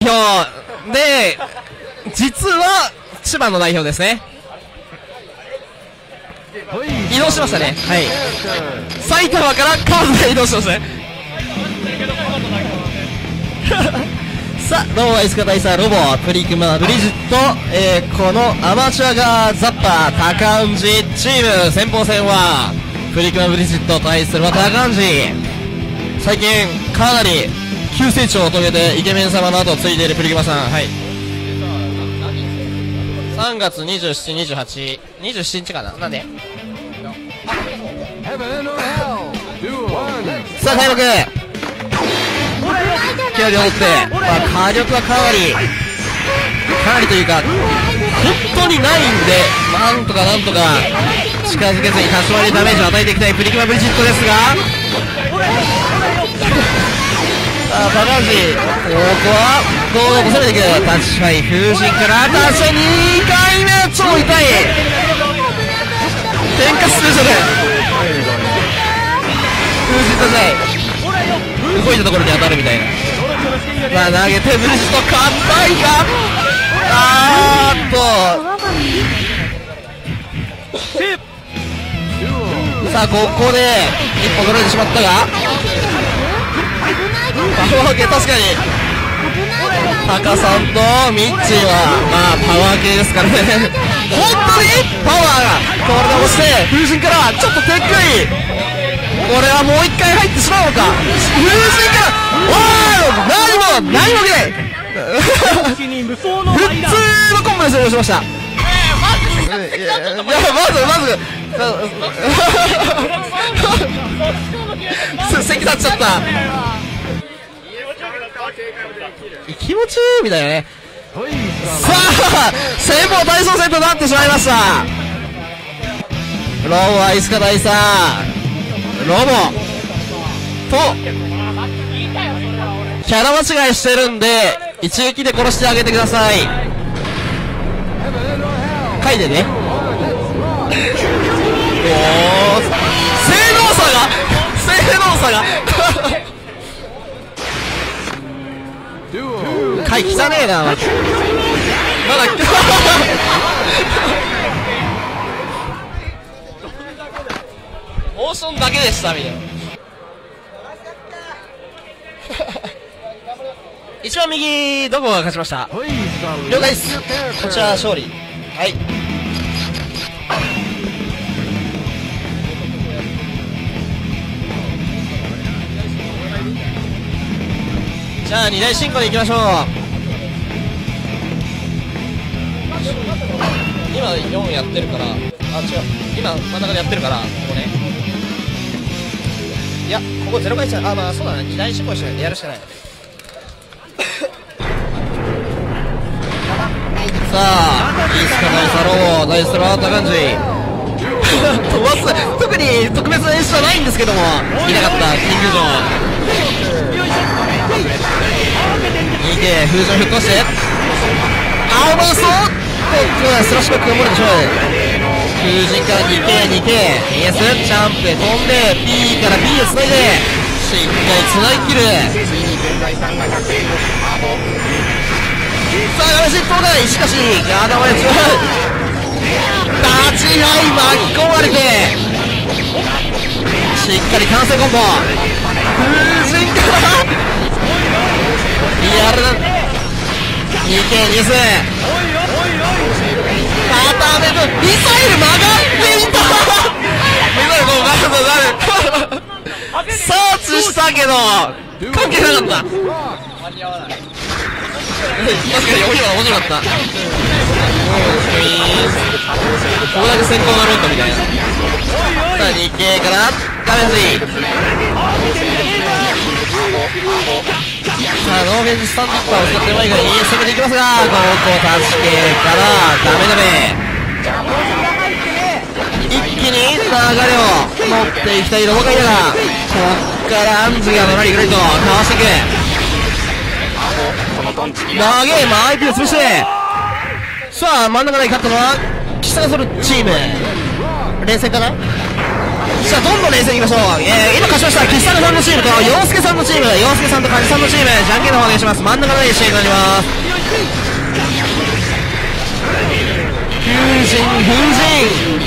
表で、実は千葉の代表ですね。移動しましたね。はい。埼玉から川津で移動しましたね。さあ、どうも、アイスカ大佐ロボ、プリクマ、ブリジット、このアマチュアがザッパー、高ンジチーム、先鋒戦は、プリクマ、ブリジット対するは高ンジ。最近、かなり、急成長を遂げて、イケメン様の後を継いでいるプリクマさん、はい。3月27、28、27日かななんでさあ、開幕距離を持って、火力はかなりというか、本当にないんで、なんとか近づけずに多少にダメージを与えていきたいプリクマブリジットですが、さあ、バカンジ、ここは、どう攻めていく、タッチファイ、風神から、タッチファイ2回目、超痛い天下スペシャル風神タッチ動いたところに当たるみたいな。まあ、投げてブリジット硬いが、さあ、ここで一歩取られてしまったが、パワー系、確かにタカさんとミッチーはまあパワー系ですからね。本当にパワーがこれで押して風神からちょっと手っくい、これはもう一回入ってしまうのか。風神からおー、何もけ普通のコンボで終了しました。いや、まず席立っちゃった。気持ちいいみたいなね。さあ、先鋒体操戦となってしまいました。ロボは石川大佐、ロボとキャラ間違いしてるんで一撃で殺してあげてください。書いてね。おー、性能差が回汚ねえな、まだモーションだけでしたみたいな。一番右どこが勝ちました？了解です。こちら勝利。はい。じゃあ2大進行でいきましょう。今4やってるから、あ、違う、今真ん中でやってるから、ここね。いや、ここ0回したら、あ、まあそうだね、2大進行してやるしかない。さあ、いいスカナイサロー、ナイスラータ感じ飛ばす、特に特別な演出はないんですけども、いなかったキングジョン2K 風神沸騰して青の嘘スラッシュバックが漏れてしまう。風神から 2K ES チャンプで飛んで P から B へつないでしっかりつない切る。さあガメシットがしかしガーダーまで強い。立ち合い巻き込まれてしっかり完成コンボ。風神からリアルな 2K ニス固めるミサイル曲がっていた。ミサイルこうガードなるサーチしたけど関係なかった。間に合わない。確かに今面白かった。ここだけ先行のロットみたいな。さあ 2K からダメージ。さあノーゲージスタンドアッパーを使ってうまいから攻めていきますが、ここ助けからダメ一気に流れを持っていきたいロボカイだが、こっからアンズがのらりぐらりとかわしていく。投げ相手を潰して、さあ真ん中で勝ったのはキサガソルチーム。冷静かな。 じゃあどんどん冷静にいきましょう。今勝ちました岸さんのチームと洋介さんのチーム、洋介さんと梶さんのチーム、じゃんけんの方お願いします。真ん中の試合になります。風神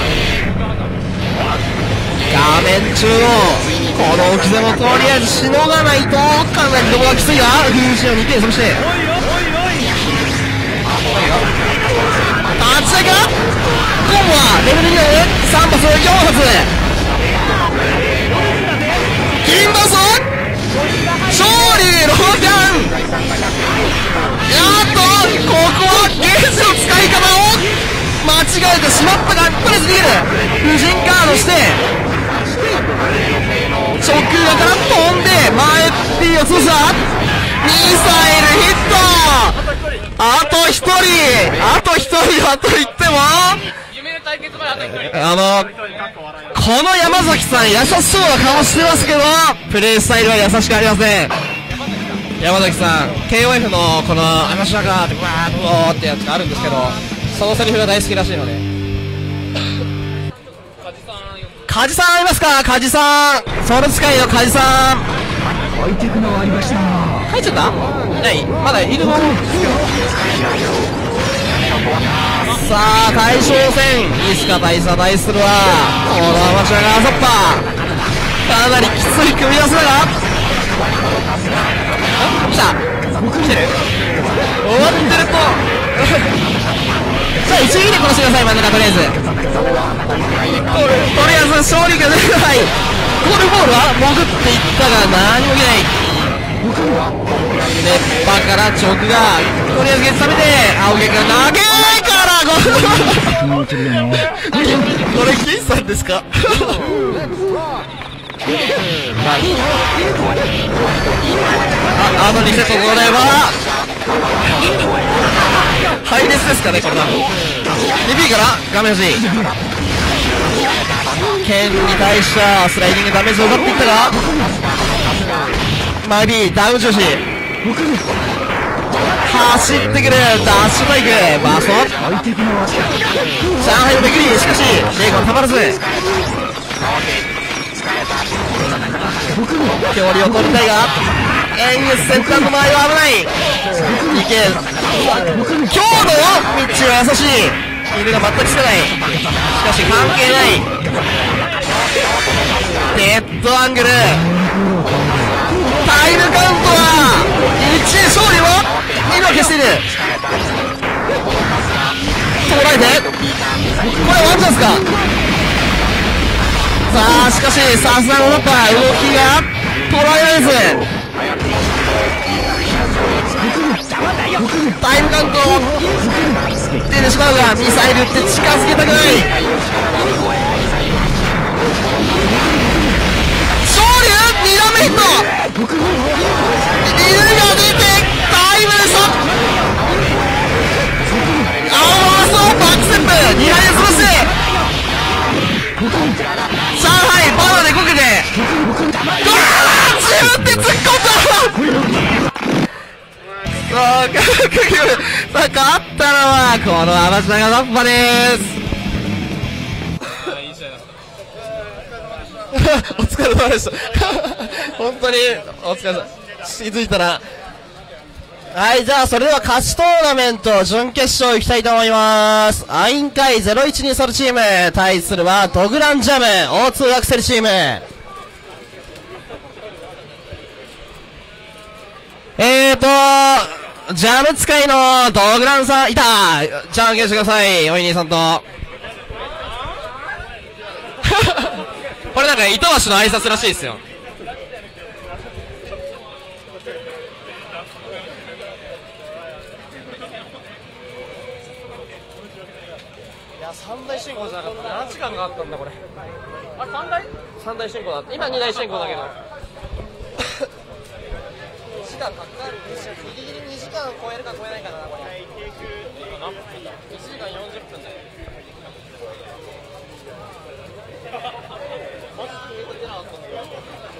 画面中央、この置き攻めをとりあえずしのがないとかなりどこがきついが、風神を2点、そして立ち上がコンボはレベル2の上3発4発金バス勝利ローキャン。ここはゲージの使い方を間違えてしまったが、とりあえず逃げる無人カードして直側から飛んで前 P を通したミサイルヒット。あと1人と言ってもこの山崎さん優しそうな顔してますけどプレイスタイルは優しくありません。山崎さん KOF のこのアマシュラガーってわーっとってやつがあるんですけど、そのセリフが大好きらしいので。梶さんいますか？梶さん、ソウル使いの梶さん。入っちゃった？ない？まだいるの？さあ大将戦いいっすか？大差対するはこのアマチュアがアサッパーかなりきつい組み合わせだが来た来てる終わってるとさあ一撃で殺してください。真ん中とりあえず勝利が出ない。ゴールボールは潜っていったが何もいけない。熱波から直がとりあえずゲッツ食べて青毛が投げないからこれ金さんですか？あの2セット5台はハイレスですかね。これだ 2B から画面端剣に対してはスライディングダメージを奪っていったがマイ B ダウン調子走ってくるダッシュバイクバースト上海のめくり、しかしレイコンたまらず距離を取りたいが円月先端の前は危ない。いけ強度の道は優しい犬が全くつかない。しかし関係ないデッドアングルタイムカウントは1勝利を今消している。捉えてこれワンチャンスか。さあしかしさすがの動きが捉えられずタイムカウント出てしまうがミサイルって近づけたくない。勝利2打目ヒット犬が出てタイムでした青のバックセップ2敗で潰して上海バナでこけて自分で突っ込んださあ勝ったのはこのアマチュアがラッパです。お疲れ様でした本当にお疲れ様。気づいたらはい、じゃあそれでは勝ちトーナメント準決勝いきたいと思います。アインカイ012ソルチーム対するはドグランジャム O2 アクセルチーム。ジャム使いのドグランさんいた。じゃんけんしてくださいおい兄さんとこれなんか糸橋の挨拶らしいですよ。いや3大進行じゃなかった。何時間があったんだこれ。あれ3大進行だった。今2大進行だけど時間かかる。ギリギリ2時間超えるか超えないかなこれ。1時間40分だよ。マジで出なかったんだよ。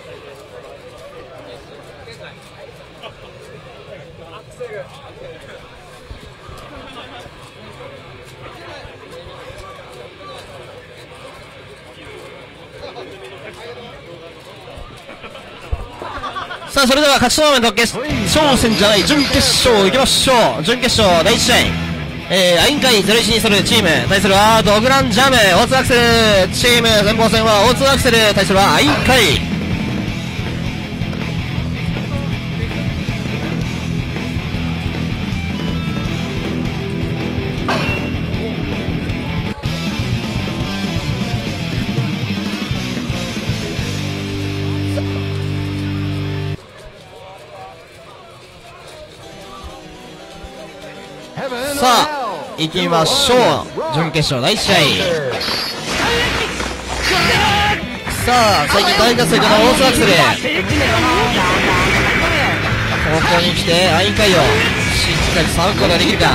アクセルさあ、それでは勝ちトーナメント決勝戦じゃない、準決勝行きましょう。準決勝第1試合。アインカイ01にするチーム、対するはドグランジャム、オーツアクセルチーム、前鋒戦はオーツアクセル、対するはアインカイ。さあ、行きましょう。準決勝第1試合。さあ、最近大活躍のオーツアクセル。ここに来て、アインカイをしっかり触ることができるか。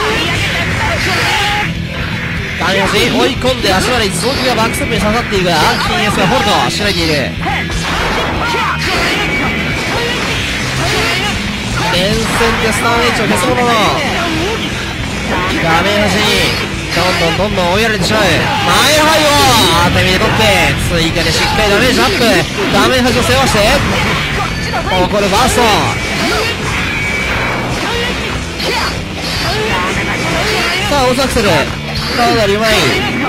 画面端、追い込んで足払い、臓器がバックステップに刺さっていくが、金エスがホールドしないでいる。連戦でスターネイチを消すものの、画面端にどんどん追いやられてしまう。前ハイを当て身で取って追加でしっかりダメージアップ。画面端を背負わしてこれバースト。さあオーツアクセルかなりうまい。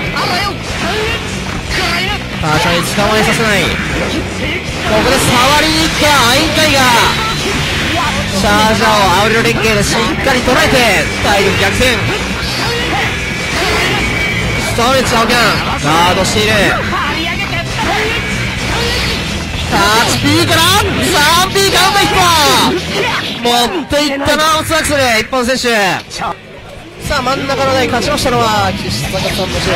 確かに捕まえさせない。ここで触りに行ったアインカイがシャージャーをアウリロ連携でしっかり捉えて体力逆転。ストレッチ青キャンガードしている。タッチ P から 3P カウンター1本持っていったなオーツアクセル1本選手。さあ真ん中の台勝ちましたのは岸坂さんの試合ですね。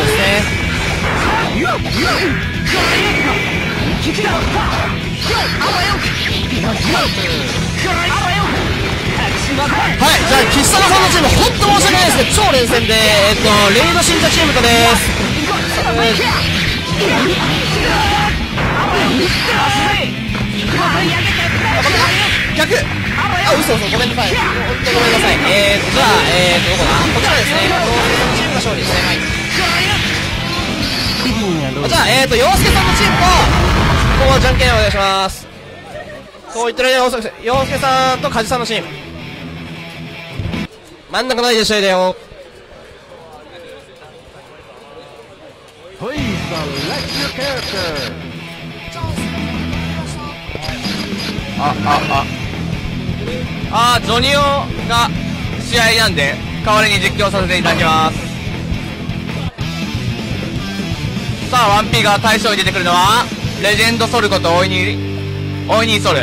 はい、じゃあ岸坂さんのチーム本当申し訳ないですけど超連戦でレイド信者チームとです。逆嘘ごめんなさい、本当ごめんなさい。じゃあどこだ、こちらですね、チームの勝利ですね。はい、じゃあ洋介さんのチームとここはじゃんけんお願いします。そう言ってる間に洋介さんと梶さんのチーム真ん中の台で試合だよ。 ジョニオが試合なんで代わりに実況させていただきます。さあ 1P が対象に出てくるのはレジェンドソルことオイニーソル。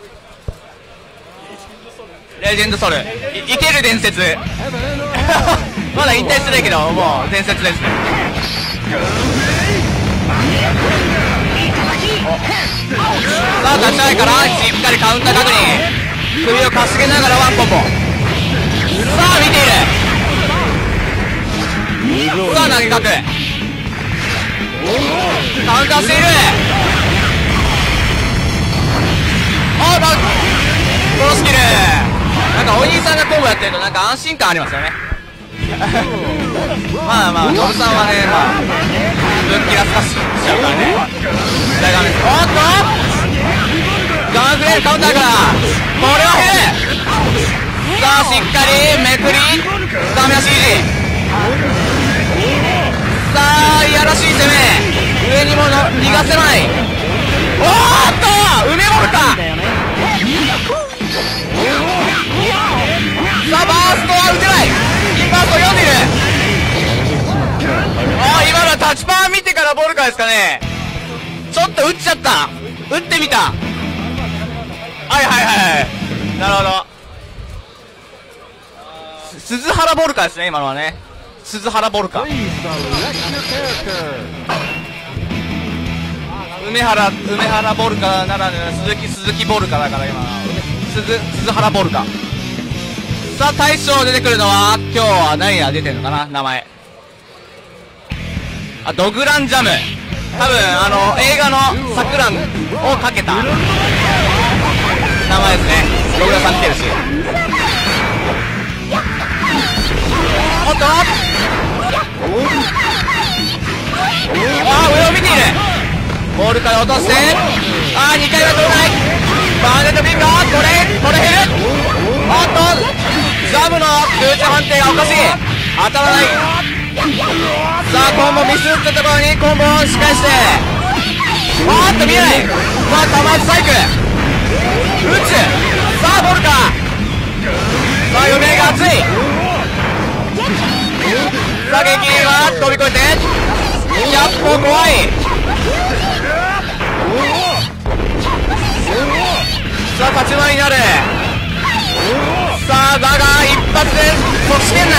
レジェンドソル生ける伝説まだ引退してないけどもう伝説ですね。さあ立ち合いからしっかりカウンター確認、首をかしげながらワンポンポン。さあ見ている。さあ投げかくカウンターしている。このスキルなんかお兄さんがコンボやってるとなんか安心感ありますよねまあノブさんはねぶっきらすかしちゃうからね。大画面おっとガンフレールカウンターからこれは減る。さあしっかりめくりダメ足維持。さあいやらしい攻め上にも逃がせない。おーっと埋め物か。さあバーストは打てない。バースト読んでいる。今のはタッチパー見てからボールかですかね。ちょっと打っちゃった。打ってみた。はいなるほど。鈴原ボルカですね今のはね。鈴原ボルカ梅原ボルカならぬ鈴木ボルカだから今鈴原ボルカ。さあ大将出てくるのは今日は何が出てるのかな名前。ドグランジャム多分映画の錯乱をかけた名前ですね。ドグラさん来てるしおっと上を見ている。ボールから落として2回は取れない。 バーネットビンガー、これ減る。おっと、ジャブの空中判定がおかしい。当たらない。さあ、コンボミスったところにコンボを仕返して、おっと、見えない。まあ、玉内サイク。打つ。さあ、ボルか。さあ、余命が熱い。さあ、激流は飛び越えて、100歩怖い。さあ、立ち回りになる。さあ、だが一発で得しきれない。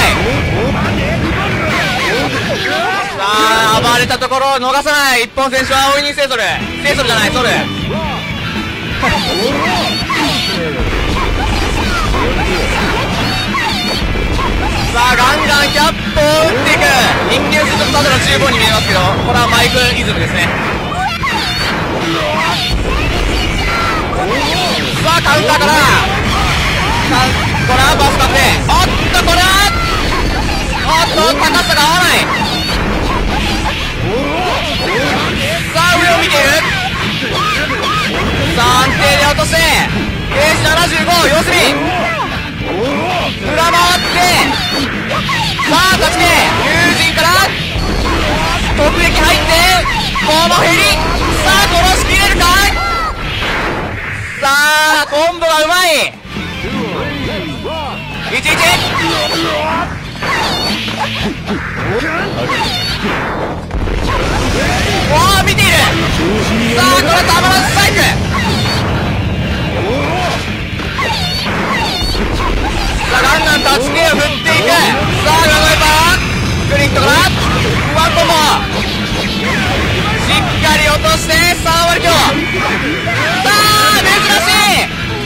さあ、暴れたところを逃さない一本選手は追いにセイソルじゃない、ソル。さあ、ガンガンキャップを打っていく。人間スーツただの中盤に見えますけど、これはマイクイズムですね。さあ、カウンターからこれはバスカって、おっと、これは高さが合わない。さあ、上を見ている。さあ、安定で落としてゲージ75、要するに裏回って、さあ、勝ちで友人から突撃入って、このヘリ、さあ、殺しきれるか。さあ、コンボがうまい。11。おー、見ている。さあ、これたまらずスパイク。さあ、ガンガンタッチ系を振っていく。さあ、ガンガンパークリットからワンコンボ、しっかり落として3割強。さあ、珍しい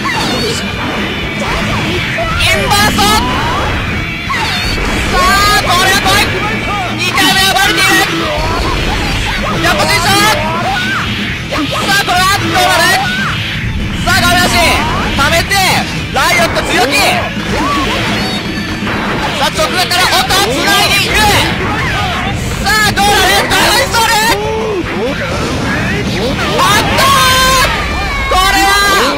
インバーソ。さあ、これは怖い。2回目はバレている。やっぱ選手。さあ、これはどうなる。さあ、画面足溜めてライオット強気。さあ、直角からおっとつないでいく。さあ、どうなる。ダイソール。あったー、これは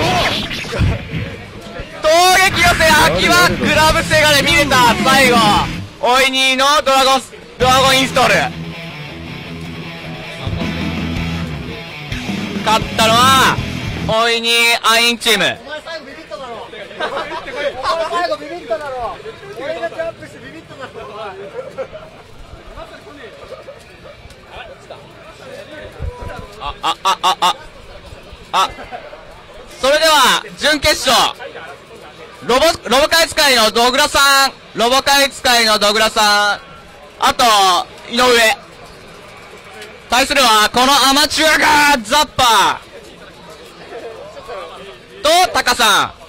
攻撃寄せ秋はグラブセガで見れた。最後おいにーのドラゴンインストール。勝ったのはおいにーアインチーム。 お前最後ビビっただろ。お前最後ビビっただろ。俺がジャンプしてビビっただろ。 それでは準決勝、ロボカイ使いのドグラさん、あと井上対するはこのアマチュアがザッパーとタカさん。